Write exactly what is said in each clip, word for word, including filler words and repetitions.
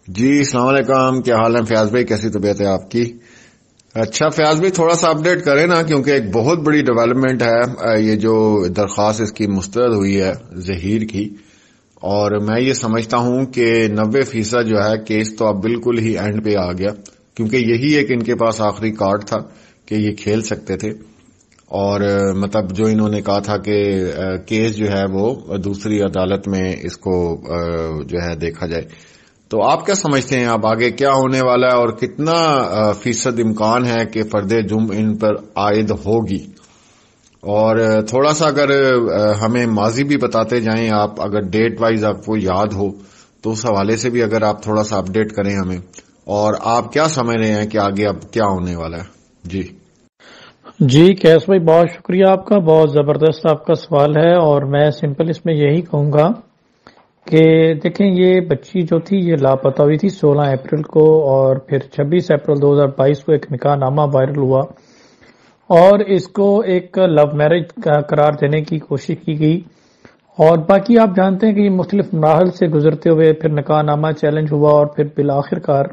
جی السلام علیکم، کیا حال ہے فیاض بھائی؟ کیسی طبیعت ہے آپ کی؟ اچھا فیاض بھائی تھوڑا سا اپڈیٹ کریں نا، کیونکہ ایک بہت بڑی ڈیولپمنٹ ہے یہ جو درخواست اس کی مسترد ہوئی ہے ظہیر کی، اور میں یہ سمجھتا ہوں کہ نوے فیصد جو ہے کیس تو اب بالکل ہی اینڈ پہ آ گیا، کیونکہ یہی ایک ان کے پاس آخری کارڈ تھا کہ یہ کھیل سکتے تھے، اور مطلب جو انہوں نے کہا تھا کہ کیس جو ہے وہ دوسری عدالت میں اس کو جو ہے دیکھا جائے۔ تو آپ کیا سمجھتے ہیں اب آگے کیا ہونے والا ہے، اور کتنا فیصد امکان ہے کہ فرد جرم ان پر عائد ہوگی؟ اور تھوڑا سا اگر ہمیں ماضی بھی بتاتے جائیں آپ، اگر ڈیٹ وائز آپ کو یاد ہو تو اس حوالے سے بھی اگر آپ تھوڑا سا اپڈیٹ کریں ہمیں، اور آپ کیا سمجھ رہے ہیں کہ آگے اب کیا ہونے والا ہے؟ جی جی کیس بھائی بہت شکریہ آپ کا، بہت زبردست آپ کا سوال ہے، اور میں سمپل اس میں یہی کہوں گا کہ دیکھیں یہ بچی جو تھی یہ لاپتہ ہوئی تھی سولہ اپریل کو، اور پھر چھبیس اپریل دو ہزار بائیس کو ایک نکاح نامہ وائرل ہوا اور اس کو ایک لو میرج قرار دینے کی کوشش کی گئی، اور باقی آپ جانتے ہیں کہ یہ مختلف مراحل سے گزرتے ہوئے پھر نکاح نامہ چیلنج ہوا، اور پھر بالآخر کار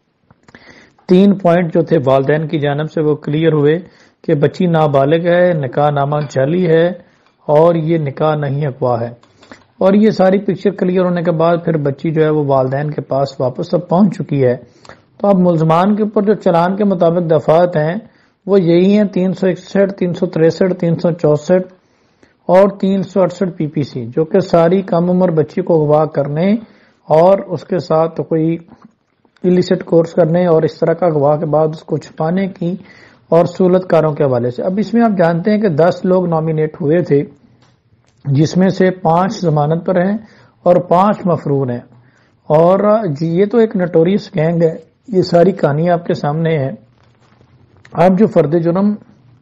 تین پوائنٹ جو تھے والدین کی جانب سے وہ کلیئر ہوئے کہ بچی نابالغ ہے، نکاح نامہ جعلی ہے، اور یہ نکاح نہیں اغوا ہے، اور یہ ساری پکچر کلیئر ہونے کے بعد پھر بچی جو ہے وہ والدین کے پاس واپس اب پہنچ چکی ہے۔ تو اب ملزمان کے اوپر جو چلان کے مطابق دفعات ہیں وہ یہی ہیں تین سو اکسٹھ تین سو تریسٹھ تین سو چونسٹھ اور تین سو اڑسٹھ پی پی سی، جو کہ ساری کم عمر بچی کو اغوا کرنے اور اس کے ساتھ کوئی ایلیسٹ کورس کرنے اور اس طرح کا اغوا کے بعد اس کو چھپانے کی اور سہولت کاروں کے حوالے سے۔ اب اس میں آپ جانتے ہیں کہ دس لوگ نامینیٹ ہوئے تھے، جس میں سے پانچ ضمانت پر ہیں اور پانچ مفرور ہیں، اور جی یہ تو ایک نٹوریس گینگ ہے، یہ ساری کہانی آپ کے سامنے ہے۔ اب جو فرد جرم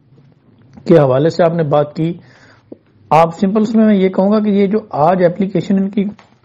کے حوالے سے آپ نے بات کی، آپ سمپل اس میں میں یہ کہوں گا کہ یہ جو آج اپلیکیشن ان کی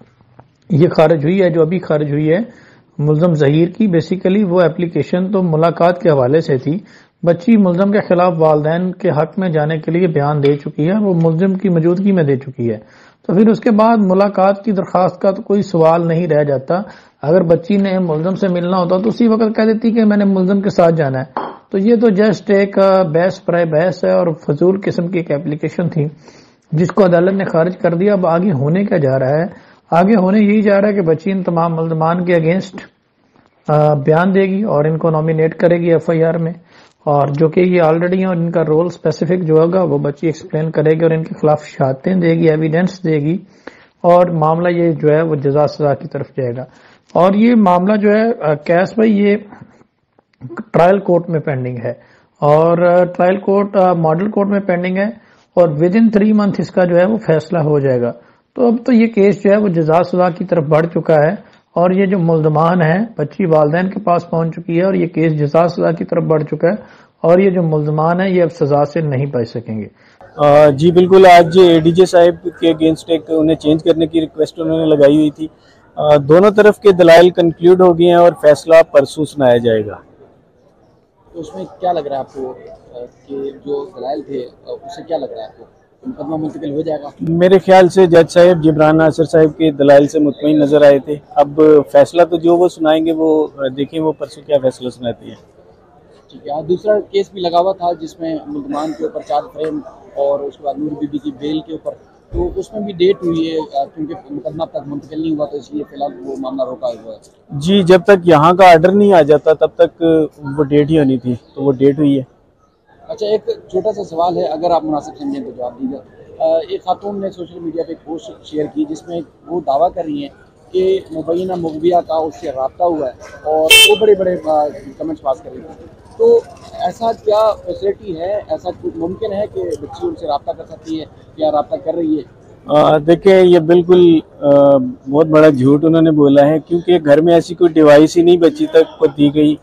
یہ خارج ہوئی ہے، جو ابھی خارج ہوئی ہے ملزم ظہیر کی، بیسیکلی وہ اپلیکیشن تو ملاقات کے حوالے سے تھی۔ بچی ملزم کے خلاف والدین کے حق میں جانے کے لیے بیان دے چکی ہے، وہ ملزم کی موجودگی میں دے چکی ہے، تو پھر اس کے بعد ملاقات کی درخواست کا تو کوئی سوال نہیں رہ جاتا۔ اگر بچی نے ملزم سے ملنا ہوتا تو اسی وقت کہہ دیتی کہ میں نے ملزم کے ساتھ جانا ہے، تو یہ تو جسٹ ایک بحث پرائے بحث ہے اور فضول قسم کی ایک اپلیکیشن تھی جس کو عدالت نے خارج کر دیا۔ اب آگے ہونے کیا جا رہا ہے؟ آگے ہونے یہی جا رہا ہے کہ بچی ان تمام ملزمان کے اگینسٹ بیان دے گی اور ان کو نامینیٹ کرے گی ایف آئی آر میں، اور جو کہ یہ آلریڈی ہیں، اور ان کا رول اسپیسیفک جو ہوگا وہ بچی ایکسپلین کرے گی اور ان کے خلاف شہادتیں دے گی، ایویڈنس دے گی، اور معاملہ یہ جو ہے وہ جزا سزا کی طرف جائے گا۔ اور یہ معاملہ جو ہے کیس بھائی یہ ٹرائل کورٹ میں پینڈنگ ہے، اور ٹرائل کورٹ ماڈل کورٹ میں پینڈنگ ہے، اور ود ان تھری منتھ اس کا جو ہے وہ فیصلہ ہو جائے گا۔ تو اب تو یہ کیس جو ہے وہ جزا سزا کی طرف بڑھ چکا ہے، اور یہ جو ملزمان ہیں بچی والدین کے پاس پہنچ چکی ہے، اور یہ کیس جزا سزا کی طرف بڑھ چکا ہے، اور یہ جو ملزمان ہیں یہ اب سزا سے نہیں بچ سکیں گے۔ جی بالکل، آج اے ڈی جے صاحب کے اگینسٹ ایک انہیں چینج کرنے کی ریکویسٹ انہوں نے لگائی ہوئی تھی۔ دونوں طرف کے دلائل کنکلیوڈ ہو گئے ہیں اور فیصلہ پرسوں سنایا جائے گا۔ تو اس میں کیا لگ رہا ہے آپ کو کہ جو دلائل تھے اس سے کیا لگ رہا ہے آپ کو مقدمہ منتقل ہو جائے گا؟ میرے خیال سے جج صاحب جبران ناصر صاحب کے دلائل سے مطمئن نظر آئے تھے۔ اب فیصلہ تو جو وہ سنائیں گے وہ دیکھیں وہ پرسوں کیا فیصلہ سناتی ہیں۔ ٹھیک ہے، دوسرا کیس بھی لگا ہوا تھا جس میں ملزمان کے اوپر چارج فریم اور اس کے بعد نور بی بی کی بیل کے اوپر، تو اس میں بھی ڈیٹ ہوئی ہے کیونکہ مقدمہ اب تک منتقل نہیں ہوا، تو اس لیے فی الحال وہ معاملہ روکا ہوا ہے۔ جی جب تک یہاں کا آرڈر نہیں آ جاتا تب تک وہ ڈیٹ ہی ہونی تھی، تو وہ ڈیٹ ہوئی ہے۔ اچھا ایک چھوٹا سا سوال ہے، اگر آپ مناسب سمجھیں تو جواب دیجیے۔ ایک خاتون نے سوشل میڈیا پہ ایک پوسٹ شیئر کی جس میں وہ دعویٰ کر رہی ہیں کہ مبینہ مغویہ کا اس سے رابطہ ہوا ہے، اور وہ بڑے بڑے کمنٹس پاس کر رہی تھی، تو ایسا کیا فیسلٹی ہے، ایسا کچھ ممکن ہے کہ بچی ان سے رابطہ کر سکتی ہے یا رابطہ کر رہی ہے؟ دیکھیں یہ بالکل بہت بڑا جھوٹ انہوں نے بولا ہے، کیونکہ گھر میں ایسی کوئی ڈیوائس ہی نہیں بچی تک کو دی گئی،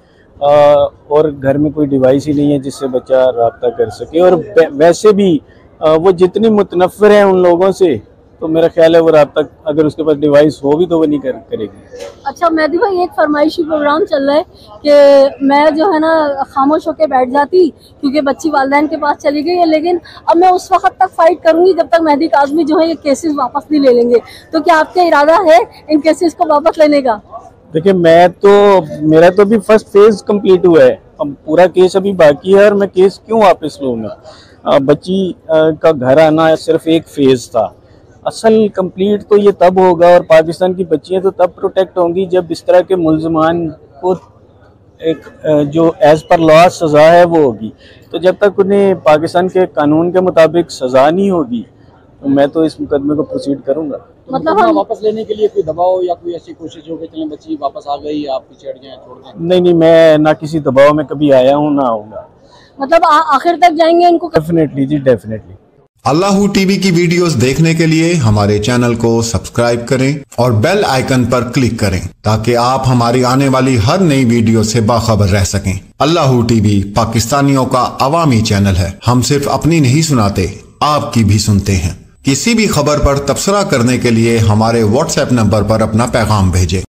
اور گھر میں کوئی ڈیوائس ہی نہیں ہے جس سے بچہ رابطہ کر سکے، اور ویسے بھی وہ جتنی متنفر ہیں ان لوگوں سے، تو میرا خیال ہے وہ رابطہ اگر اس کے پاس ڈیوائس ہو بھی تو وہ نہیں کرے گی۔ اچھا مہدی بھائی، ایک فرمائشی پروگرام چل رہا ہے کہ میں جو ہے نا خاموش ہو کے بیٹھ جاتی کیونکہ بچی والدین کے پاس چلی گئی ہے، لیکن اب میں اس وقت تک فائٹ کروں گی جب تک مہدی کاظمی جو ہے یہ کیسز واپس نہیں لے لیں گے، تو کیا آپ کا ارادہ ہے ان کیسز کو واپس لینے کا؟ देखिए मैं तो मेरा तो अभी फर्स्ट फेज कंप्लीट हुआ है, अब पूरा केस अभी बाकी है और मैं केस क्यों वापस लूँगा। बच्ची का घर आना सिर्फ एक फेज था, असल कंप्लीट तो ये तब होगा और पाकिस्तान की बच्चियां तो तब प्रोटेक्ट होंगी जब इस तरह के मुल्ज़मान को एक जो एज़ पर लॉ सज़ा है वो होगी। तो जब तक उन्हें पाकिस्तान के कानून के मुताबिक सज़ा नहीं होगी तो मैं तो इस मुकदमे को प्रोसीड करूँगा। तो मतलब हम वापस लेने के लिए कोई दबाव या कोई ऐसी कोशिश हो कि चलें बच्ची वापस आ गई, आप पीछे हट जाएं, छोड़ दें? नहीं नहीं, मैं ना किसी दबाव में कभी आया हूँ ना आऊँगा। मतलब आखिर तक जाएंगे इनको? डेफिनेटली जी, डेफिनेटली। अल्लाहू टीवी की वीडियोस देखने के लिए हमारे चैनल को सब्सक्राइब करें और बेल आइकन पर क्लिक करें ताकि आप हमारी आने वाली हर नई वीडियो से बाखबर रह सकें। अल्लाहू टीवी पाकिस्तानियों का अवामी चैनल है, हम सिर्फ अपनी नहीं सुनाते, आपकी भी सुनते हैं। किसी भी खबर पर तबसरा करने के लिए हमारे व्हाट्सएप नंबर पर अपना पैगाम भेजें।